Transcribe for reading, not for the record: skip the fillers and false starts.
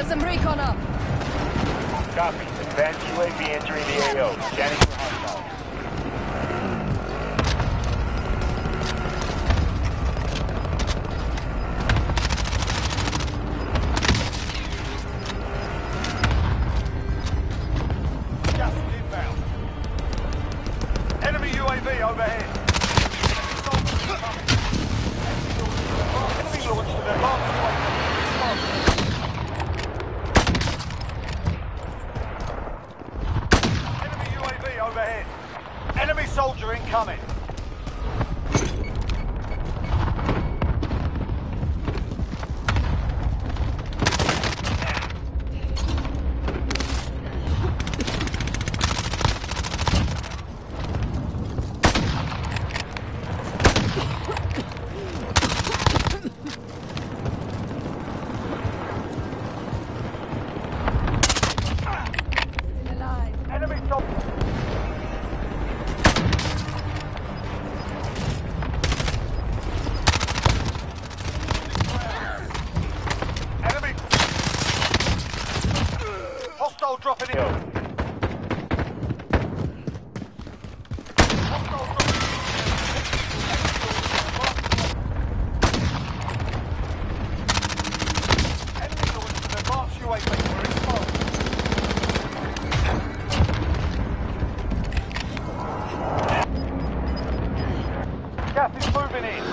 some recon up. Copy. Advanced UAV entering the AO. Scanning for hostiles. Gas is inbound. Enemy UAV overhead. Enemy launched an advanced UAV. Enemy UAV overhead. Enemy soldier incoming. Enemy soldier. Enemy. Hostile dropping in. Hostile dropping in. Enemy launched an advanced UAV for exposed. Gas is moving in.